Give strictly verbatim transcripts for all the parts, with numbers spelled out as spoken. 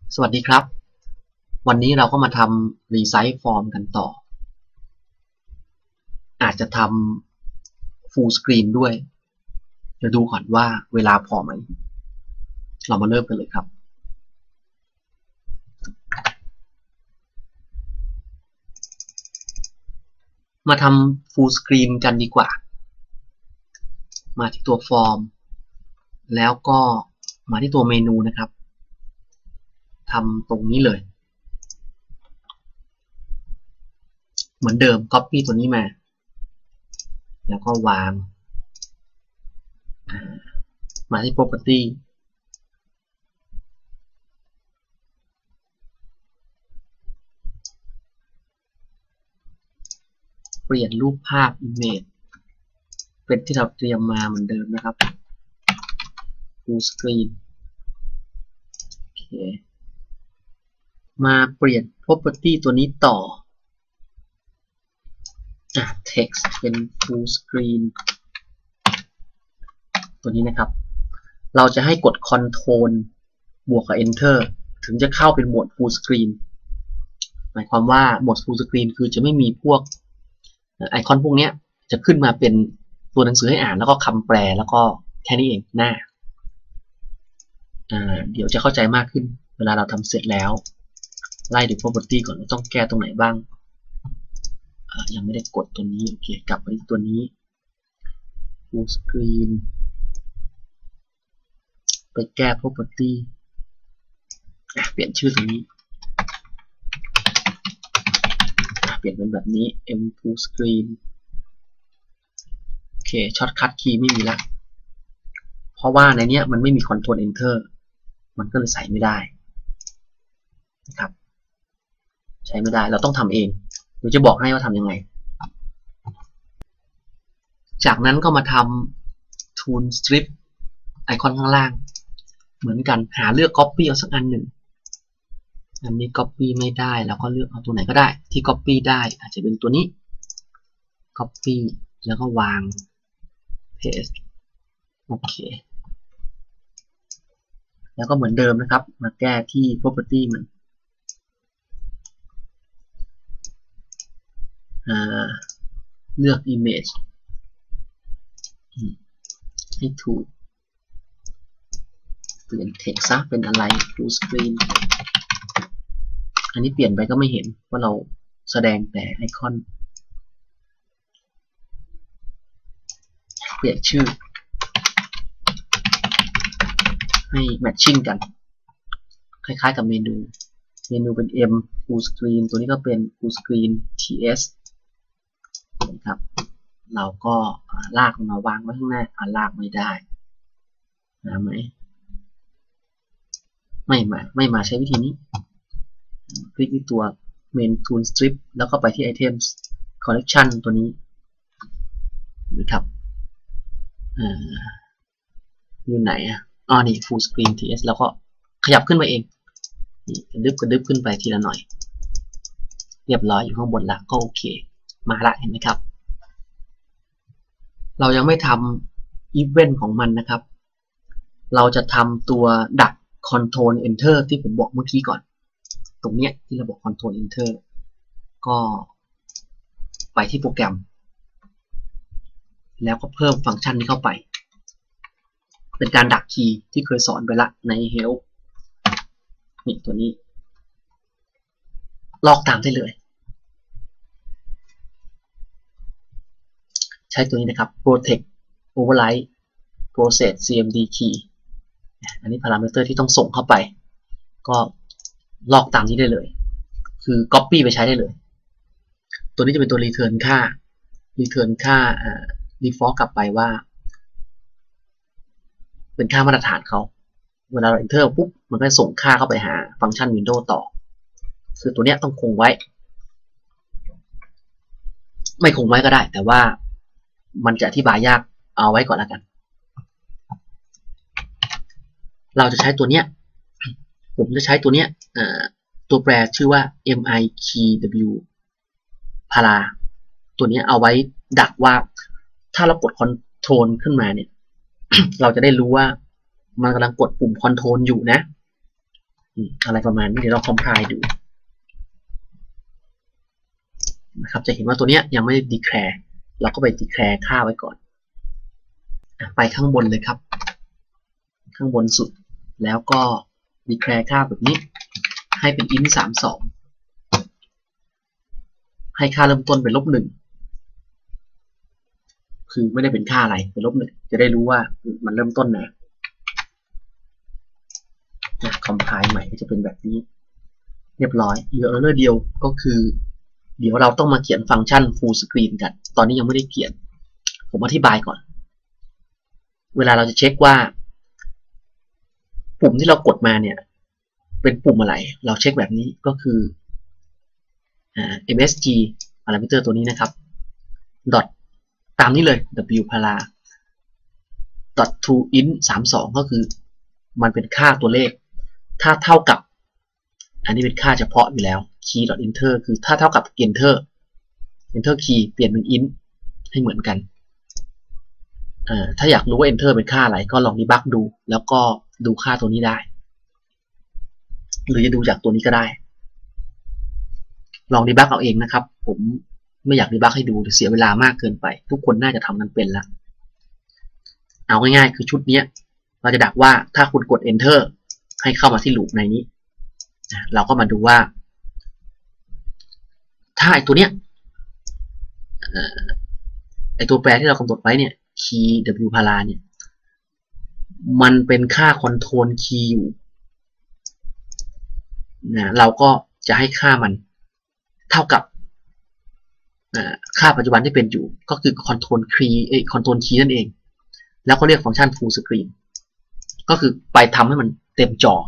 สวัสดีครับวันนี้เราก็มาทำรีไซส์ฟอร์มกันต่ออาจจะทำฟูลสกรีนด้วยจะดูก่อนว่าเวลาพอไหมเรามาเริ่มกันเลยครับมาทำฟูลสกรีนกันดีกว่ามาที่ตัวฟอร์มแล้วก็มาที่ตัวเมนูนะครับทำตรงนี้เลยเหมือนเดิม Copy ตัวนี้มาแล้วก็วางมาที่ Property เปลี่ยนรูปภาพ Image เป็นที่เราเตรียมมาเหมือนเดิมนะครับ Full Screen โอเคมาเปลี่ยน Property ตัวนี้ต่ออ่ะ Text เป็น Full Screen ตัวนี้นะครับเราจะให้กด Ctrl บวกกับ Enter ถึงจะเข้าเป็นโหมด Full Screen หมายความว่าโหมด Full Screen คือจะไม่มีพวกไอคอนพวกนี้จะขึ้นมาเป็นตัวหนังสือให้อ่านแล้วก็คำแปลแล้วก็แค่นี้เองหน้าเดี๋ยวจะเข้าใจมากขึ้นเวลาเราทำเสร็จแล้วไล่ดู property ก่อนว่าต้องแก้ตรงไหนบ้างยังไม่ได้กดตัวนี้โอเคกลับไปที่ตัวนี้ full screen ไปแก้ property เปลี่ยนชื่อตรงนี้เปลี่ยนเป็นแบบนี้ m full screen โอเคช็อตคัทคีย์ไม่มีละเพราะว่าในนี้มันไม่มี Ctrl Enter มันก็เลยใส่ไม่ได้นะครับใช้ไม่ได้เราต้องทำเองเดี๋ยวจะบอกให้ว่าทำยังไงจากนั้นก็มาทำ Tool Strip ไอคอนข้างล่างเหมือนกันหาเลือก Copy เอาสักอันหนึ่งอันนี้ Copy ไม่ได้แล้วก็เลือกเอาตัวไหนก็ได้ที่ Copy ได้อาจจะเป็นตัวนี้ Copy แล้วก็วาง Paste โอเคแล้วก็เหมือนเดิมนะครับมาแก้ที่ property มันเลือก image ให้ถูกเปลี่ยน text ซะเป็นอะไร full screen อันนี้เปลี่ยนไปก็ไม่เห็นว่าเราแสดงแต่ไอคอนเปลี่ยนชื่อให้ matching กันคล้ายๆกับเมนูเมนูเป็น M full screen ตัวนี้ก็เป็น full screen ที เอส นะครับเราก็ลากมาวางไว้ข้างหน้าลากไม่ได้มาไหมไม่มาไม่มาใช้วิธีนี้คลิกที่ตัว main tool strip แล้วก็ไปที่ items collection ตัวนี้นะครับอยู่ไหนอ่ะอ๋อนี่ full screen ที เอส แล้วก็ขยับขึ้นมาเองนี่กระดึบกระดึบขึ้นไปทีละหน่อยเรียบร้อยอยู่ข้างบนละก็โอเคมาละเห็นไหมครับเรายังไม่ทำ event ของมันนะครับเราจะทำตัวดัก Ctrl Enter ที่ผมบอกเมื่อกี้ก่อนตรงเนี้ยที่เราบอก Ctrl Enter ก็ไปที่โปรแกรมแล้วก็เพิ่มฟังก์ชันนี้เข้าไปเป็นการดักคีย์ที่เคยสอนไปละใน help นี่ตัวนี้ลอกตามได้เลยใช้ตัวนี้นะครับ protect override process ซี เอ็ม ดี key อันนี้ parameter ที่ต้องส่งเข้าไปก็ลอกตามนี้ได้เลยคือ copy ไปใช้ได้เลยตัวนี้จะเป็นตัว return ค่า return ค่า default กลับไปว่าเป็นค่ามาตรฐานเขาเวลาเรา enter ปุ๊บมันก็จะส่งค่าเข้าไปหาฟังก์ชัน Windows ต่อคือตัวเนี้ยต้องคงไว้ไม่คงไว้ก็ได้แต่ว่ามันจะอธิบายยากเอาไว้ก่อนแล้วกันเราจะใช้ตัวเนี้ยผมจะใช้ตัวเนี้ยตัวแปรชื่อว่า miqw para ตัวนี้เอาไว้ดักว่าถ้าเรากด Control ขึ้นมาเนี่ย เราจะได้รู้ว่ามันกำลังกดปุ่ม Control อยู่นะอะไรประมาณนี้เดี๋ยวเราคอมไพล์ดูนะครับจะเห็นว่าตัวเนี้ยยังไม่ได้ declare เราก็ไป declare ค่าไว้ก่อนไปข้างบนเลยครับข้างบนสุดแล้วก็ declare ค่าแบบนี้ให้เป็น int สามสิบสองให้ค่าเริ่มต้นเป็นลบหนึ่งคือไม่ได้เป็นค่าอะไรเป็นลบหนึ่งจะได้รู้ว่ามันเริ่มต้นนะนะคอมไพล์ใหม่ก็จะเป็นแบบนี้เรียบร้อยเหลือเรื่องเดียวก็คือเดี๋ยวเราต้องมาเขียนฟังก์ชัน full screen กันตอนนี้ยังไม่ได้เขียนผมอธิบายก่อนเวลาเราจะเช็คว่าปุ่มที่เรากดมาเนี่ยเป็นปุ่มอะไรเราเช็คแบบนี้ก็คือ msg parameter ตัวนี้นะครับ dot ตามนี้เลย w para dot to int สามสิบสองก็คือมันเป็นค่าตัวเลขถ้าเท่ากับอันนี้เป็นค่าเฉพาะอยู่แล้ว key dot enter คือถ้าเท่ากับ enter enter key เปลี่ยนเป็น int ให้เหมือนกันถ้าอยากรู้ว่า enter เป็นค่าอะไรก็ลองดีบักดูแล้วก็ดูค่าตัวนี้ได้หรือจะดูจากตัวนี้ก็ได้ลองดีบักเอาเองนะครับผมไม่อยากดีบักให้ดูเสียเวลามากเกินไปทุกคนน่าจะทำกันเป็นแล้วเอาง่ายๆคือชุดนี้เราจะดักว่าถ้าคุณกด enter ให้เข้ามาที่ลูปในนี้เราก็มาดูว่าถ้าไอตัวเนี้ยไอตัวแปรที่เรากำหนดไว้เนี่ย key w para เนี่ยมันเป็นค่า control key อยู่นะเราก็จะให้ค่ามันเท่ากับค่าปัจจุบันที่เป็นอยู่ก็คือ control key เอ้ย control key นั่นเองแล้วก็เรียกฟังก์ชัน full screen ก็คือไปทำให้มันเต็มจอ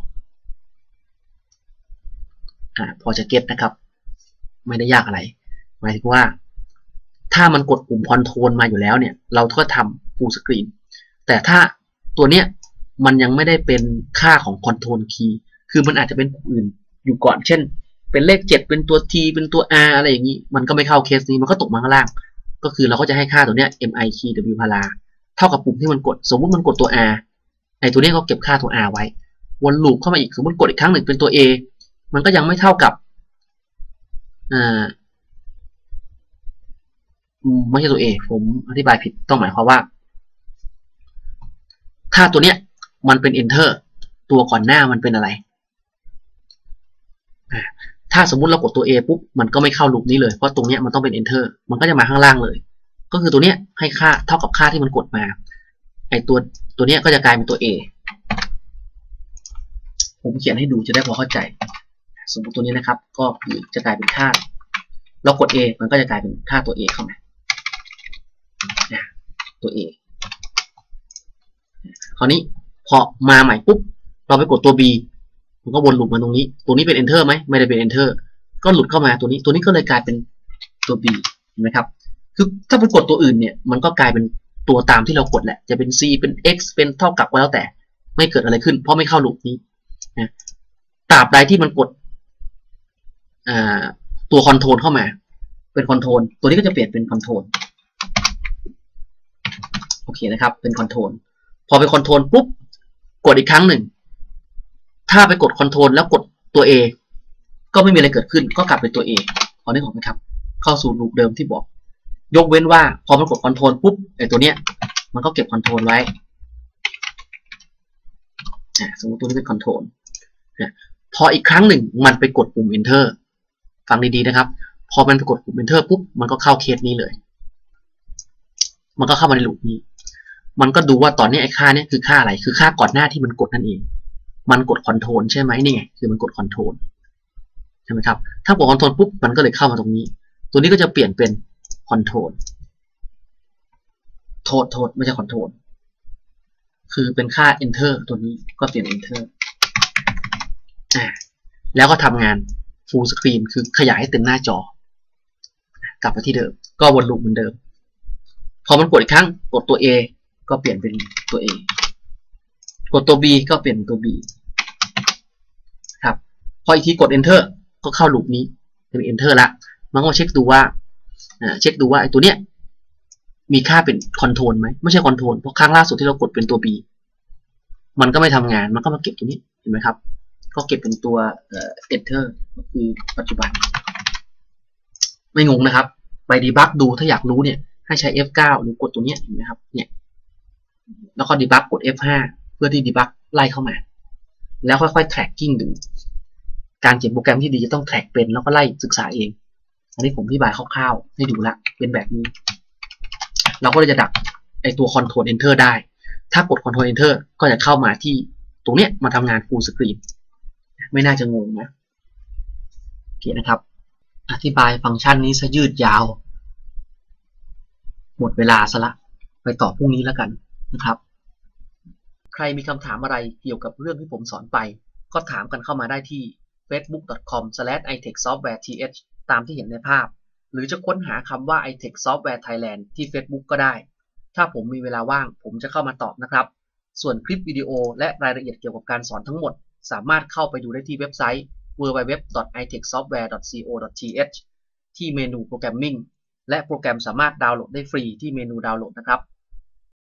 อ่าพอจะเก็ตนะครับไม่ได้ยากอะไรหมายถึงว่าถ้ามันกดปุ่ม control มาอยู่แล้วเนี่ยเราก็ทำ full screen แต่ถ้าตัวเนี้ยมันยังไม่ได้เป็นค่าของ control key คือมันอาจจะเป็นปุ่มอื่นอยู่ก่อนเช่นเป็นเลขเจ็ดเป็นตัว t เป็นตัว r อะไรอย่างนี้มันก็ไม่เข้าเคสนี้มันก็ตกมาข้างล่างก็คือเราก็จะให้ค่าตัวเนี้ย mi key w para เท่ากับปุ่มที่มันกดสมมุติมันกดตัว r ไอตัวนี้ก็เก็บค่าตัว r ไว้วนลูปเข้ามาอีกสมมติกดอีกครั้งหนึ่งเป็นตัว a มันก็ยังไม่เท่ากับอ่าไม่ใช่ตัว a ผมอธิบายผิดต้องหมายความว่าถ้าตัวเนี้ยมันเป็น enter ตัวก่อนหน้ามันเป็นอะไรถ้าสมมุติเรากดตัว a ปุ๊บมันก็ไม่เข้าลูปนี้เลยเพราะตรงนี้มันต้องเป็น enter มันก็จะมาข้างล่างเลยก็คือตัวเนี้ยให้ค่าเท่ากับค่าที่มันกดมาไอตัวตัวเนี้ยก็จะกลายเป็นตัว a ผมเขียนให้ดูจะได้พอเข้าใจสมมติตัวนี้นะครับก็คือจะกลายเป็นค่าเรากด a มันก็จะกลายเป็นค่าตัว a เข้ามาตัว a คราวนี้พอมาใหม่ปุ๊บเราไปกดตัว b มันก็วนลูปมาตรงนี้ตัวนี้เป็น enter ไหมไม่ได้เป็น enter ก็หลุดเข้ามาตัวนี้ตัวนี้ก็เลยกลายเป็นตัว b เห็นไหมครับคือถ้าไปกดตัวอื่นเนี่ยมันก็กลายเป็นตัวตามที่เรากดแหละจะเป็น c เป็น x เป็นเท่ากับก็แล้วแต่ไม่เกิดอะไรขึ้นเพราะไม่เข้าลูปนี้นะตราบใดที่มันกดตัวคอนโทรลเข้ามาเป็นคอนโทรลตัวนี้ก็จะเปลี่ยนเป็นคอนโทรลโอเคนะครับเป็นคอนโทรลพอเป็นคอนโทรลปุ๊บกดอีกครั้งหนึ่งถ้าไปกดคอนโทรลแล้วกดตัว A ก็ไม่มีอะไรเกิดขึ้นก็กลับเป็นตัว A พอได้ของไหมครับเข้าสู่ลูปเดิมที่บอกยกเว้นว่าพอมันกดคอนโทรลปุ๊บไอ้ตัวเนี้ยมันก็เก็บคอนโทรลไว้สมมติตัวนี้เป็นคอนโทรลพออีกครั้งหนึ่งมันไปกดปุ่ม enter ฟังดีๆนะครับพอมันไปกดปุ่ม enter ปุ๊บมันก็เข้าเคสนี้เลยมันก็เข้ามาในลูปนี้มันก็ดูว่าตอนนี้ไอ้ค่านี้คือค่าอะไรคือค่าก่อนหน้าที่มันกดนั่นเองมันกดคอนโทรลใช่ไหมนี่ไงคือมันกดคอนโทรลใช่ไหมครับถ้ากดคอนโทรลปุ๊บมันก็เลยเข้ามาตรงนี้ตัวนี้ก็จะเปลี่ยนเป็นคอนโทรลโทษโทษไม่ใช่คอนโทรลคือเป็นค่า enter ตัวนี้ก็เปลี่ยน enter อ่าแล้วก็ทำงาน full screen คือขยายให้เต็มหน้าจอกลับมาที่เดิมก็วนลูปเหมือนเดิมพอมันกดอีกครั้งกดตัว A ก็เปลี่ยนเป็นตัว A กดตัว B ก็เปลี่ยนเป็นตัว B ครับพออีกทีกด enter ก็เข้าลูปนี้เป็น enter ละมันก็เช็คดูว่าเช็คดูว่าไอ้ตัวเนี้ยมีค่าเป็นคอนโทรลไหมไม่ใช่คอนโทรลเพราะครั้งล่าสุดที่เรากดเป็นตัว B มันก็ไม่ทำงานมันก็มาเก็บตัวนี้เห็นไหมครับก็เก็บเป็นตัว enter ก็คือปัจจุบันไม่งงนะครับไปดีบักดูถ้าอยากรู้เนี่ยให้ใช้ เอฟ เก้า หรือกดตัวนี้เห็นไหมครับเนี่ยแล้วก็ดีบักกด เอฟ ห้า เพื่อที่ดีบักไล่เข้ามาแล้วค่อยๆ tracking ดูการเขียนโปรแกรมที่ดีจะต้อง track เป็นแล้วก็ไล่ศึกษาเองอันนี้ผมอธิบายคร่าวๆให้ดูละเป็นแบบนี้เราก็เลยจะดักไอตัว control enter ได้ถ้ากด control enter ก็จะเข้ามาที่ตรงเนี้ยมาทำงาน full screen ไม่น่าจะงงนะโอเคนะครับอธิบายฟังก์ชันนี้ซะยืดยาวหมดเวลาซะละไปต่อพรุ่งนี้แล้วกันนะครับใครมีคำถามอะไรเกี่ยวกับเรื่องที่ผมสอนไปก็ถามกันเข้ามาได้ที่ เฟซบุ๊ก ดอท คอม สแลช ไอ เทค ซอฟต์แวร์ ที เอช ตามที่เห็นในภาพหรือจะค้นหาคำว่า ไอ เทค Software Thailand ที่ Facebook ก็ได้ถ้าผมมีเวลาว่างผมจะเข้ามาตอบนะครับส่วนคลิปวิดีโอและรายละเอียดเกี่ยวกับการสอนทั้งหมดสามารถเข้าไปดูได้ที่เว็บไซต์ ดับเบิลยู ดับเบิลยู ดับเบิลยู ดอท ไอ เทค ซอฟต์แวร์ ดอท ซี โอ ดอท ที เอช ที่เมนูโปรแกรมมิ่งและโปรแกรมสามารถดาวน์โหลดได้ฟรีที่เมนูดาวน์โหลดนะครับ